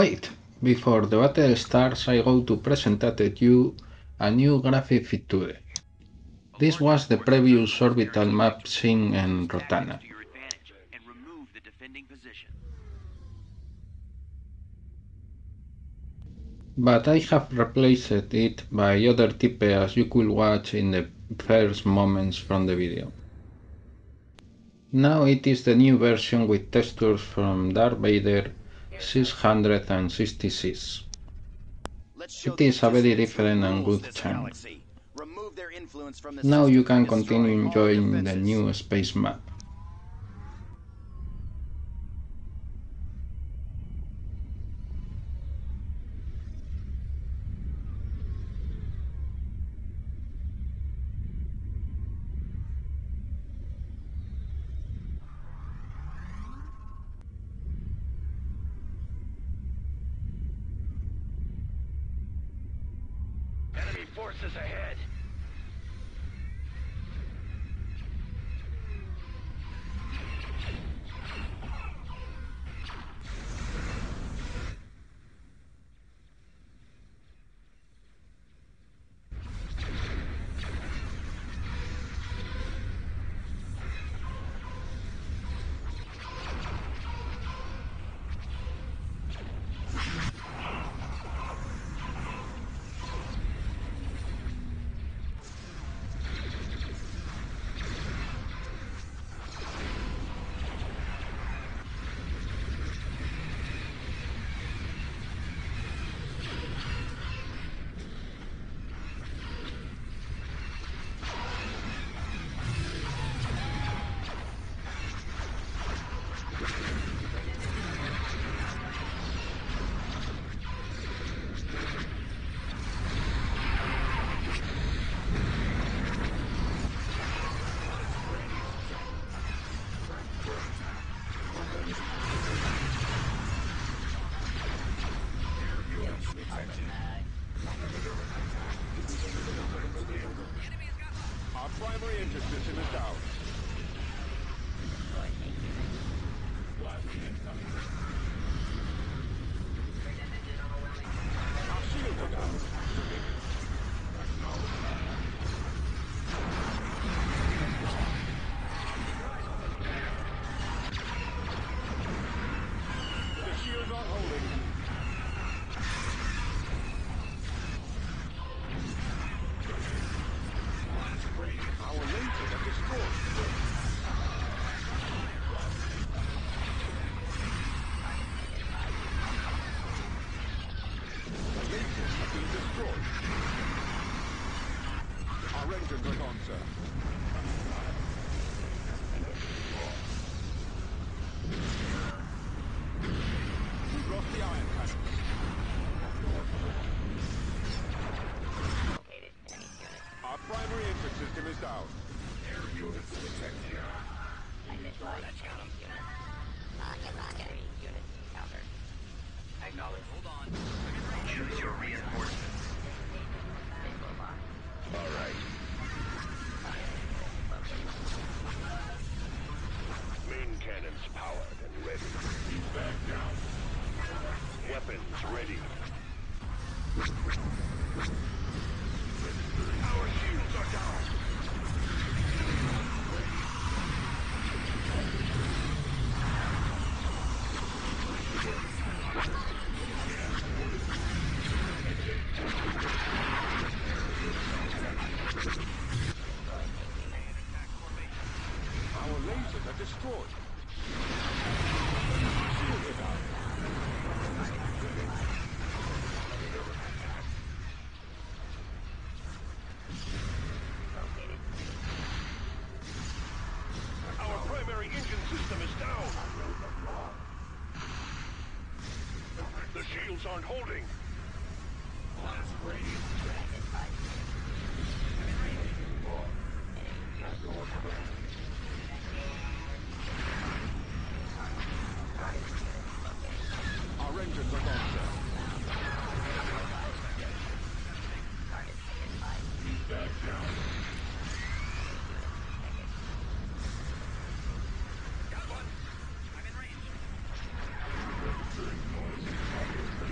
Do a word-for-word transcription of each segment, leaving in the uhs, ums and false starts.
Wait! Before the battle starts, I go to present you a new graphic feature. This was the previous orbital map seen in Rotana. But I have replaced it by other type as you could watch in the first moments from the video. Now it is the new version with textures from Darth Vader six hundred sixty-six. It is a very different and good change. Now you can continue enjoying the new space map. Enemy forces ahead. Our primary engine system is down. Our shields are down. The shields aren't holding. Our lasers are destroyed. The lasers have been destroyed. Our engines are gone, sir. We've lost the iron cannons. Our primary engine system is down. Air units detected. Let's go. Rocket, rocket. Unit encountered. Acknowledge. Hold on. Choose your reinforcements. All right. Main cannons powered and ready. Back down. Weapons ready. Our shields are down. Our lasers are destroyed. Shields are down. Our primary engine system is down. The shields aren't holding. Our engines are gone, sir. Back down. Got one. I'm in range.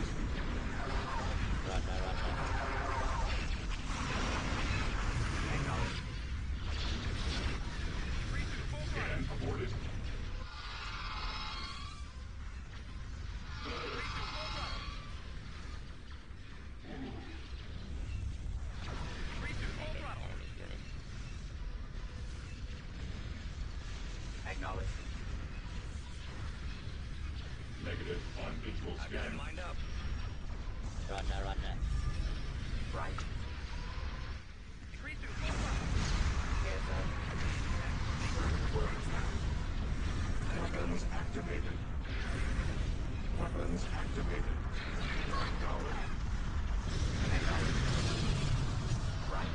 Acknowledged. Negative on visual scan. I got him lined up. Run that, run that. Right. Decrease to Yes, sir. Weapons activated. Weapons activated. Acknowledged. Acknowledged. Right.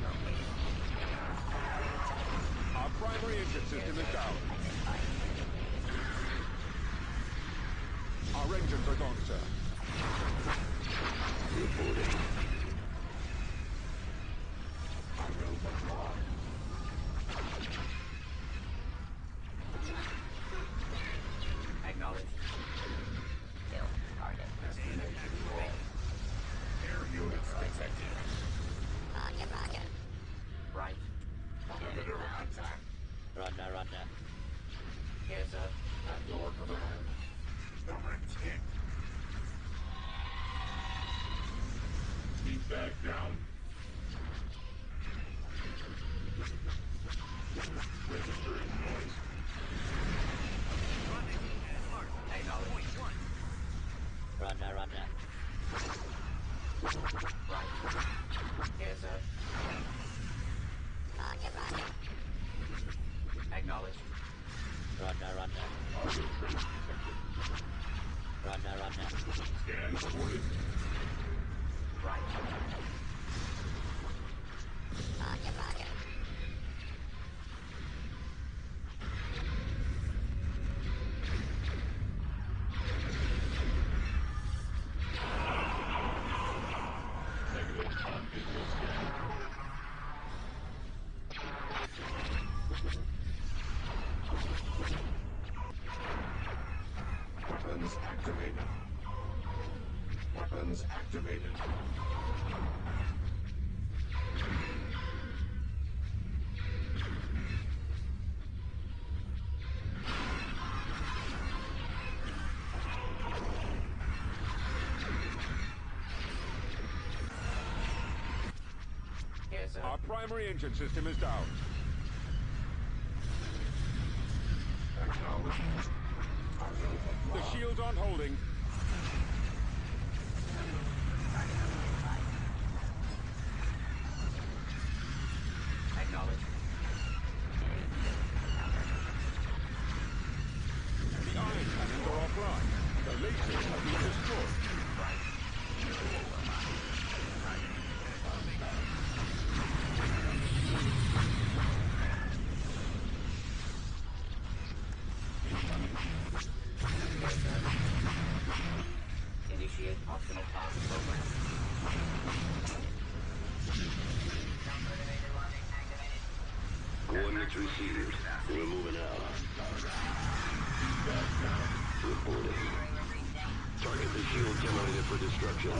Our primary engine system is down. Our engines are gone, sir. Reporting. I will withdraw. Acknowledged. Kill target. Destination roll. Air units detected. Rocket, rocket. Right. Perimeter attack. Run now, run now. Yes, sir. At your command. Direct hit. Keep back down. Registering noise. Acknowledge. Run now, run now. Right. Yes, sir. Rocket, rocket. Acknowledge. Run now, run now. Run now, run now. Scan reported. Right. Rocket, rocket. Negative on visual scan. Weapons activated. Weapons activated. Yes, sir. Our primary engine system is down. Acknowledged. The shields aren't holding. Acknowledged. The iron cannons are offline. The lasers have been destroyed. Initiate optional task program. Coordinates received. We're moving out. Reporting. Target the shield generator for destruction.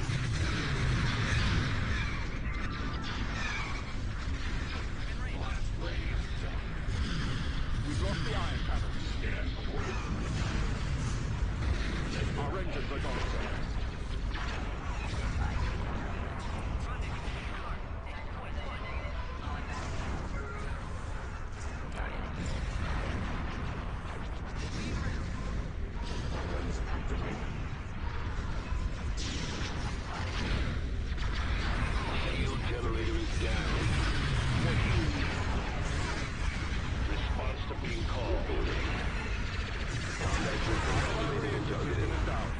We've lost the iron cannons. Our engines are gone, sir. Weapons activated. Shield generator is down. Response to being called. Combat system activated and targeted. Down.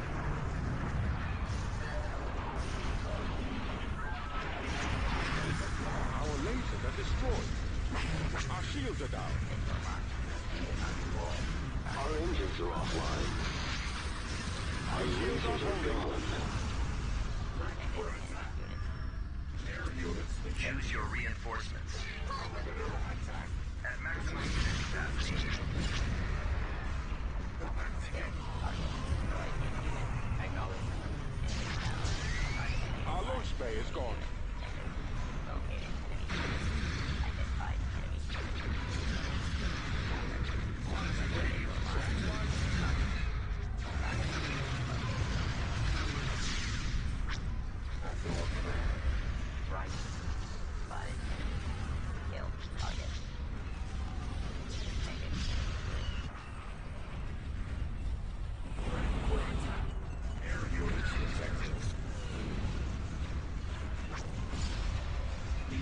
Our lasers are destroyed. Our shields are down. Our engines are offline. Our lasers are gone. Air units. Use your reinforcements. At maximum unit capacity. Acknowledged. Our launch bay is gone. Right. Spotted. Kill. Target. Take it.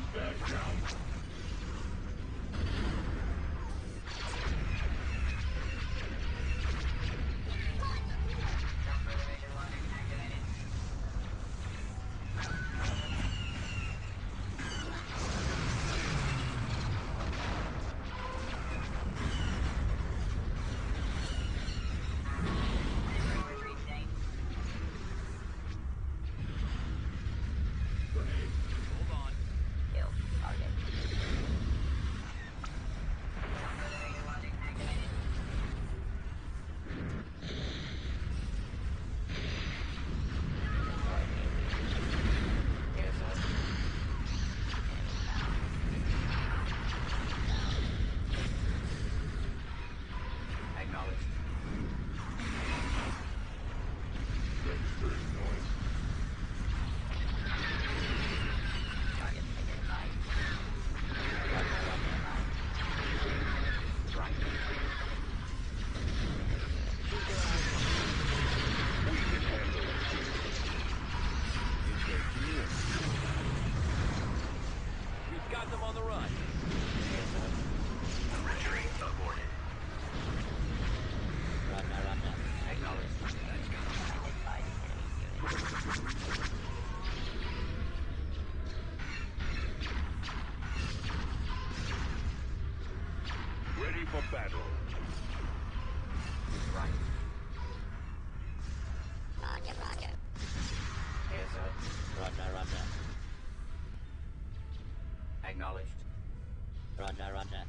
For battle. Right. Roger, roger. Yes, sir. Roger, roger. Acknowledged. Roger, roger.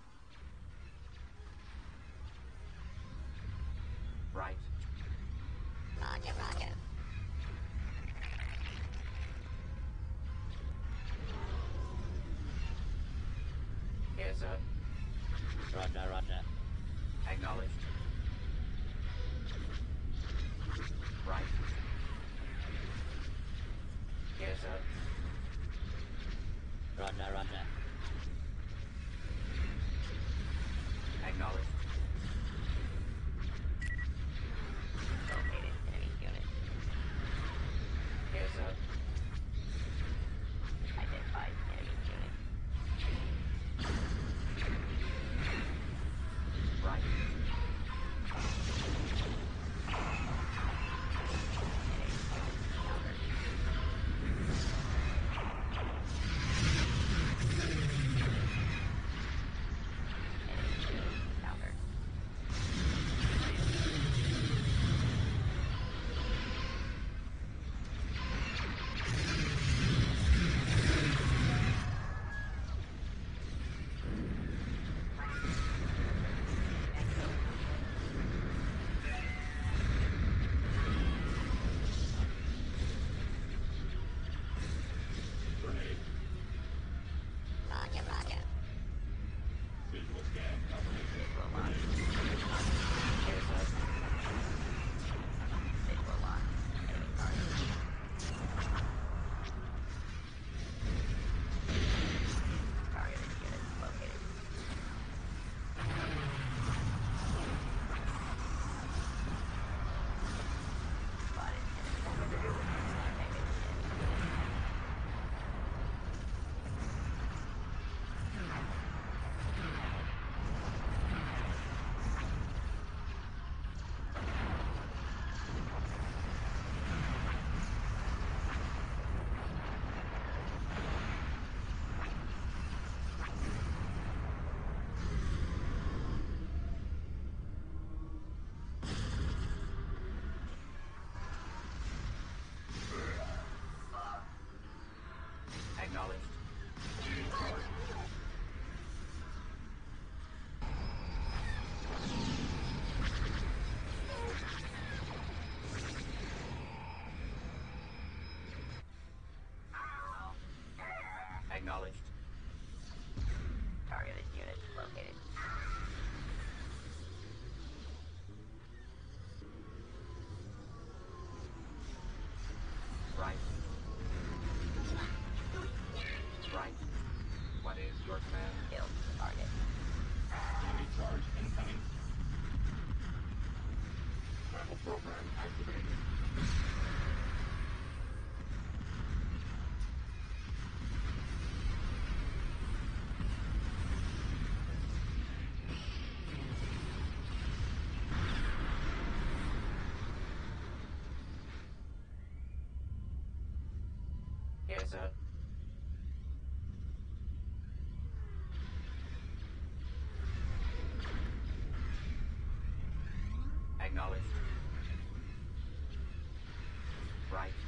Right. Roger, roger. Yes, sir. Roger, roger. Acknowledged. Right. Yes, sir. Roger, roger. Acknowledged. Located enemy unit. Yes, sir. Identified enemy unit. Right. Yes, sir. Acknowledged. Right.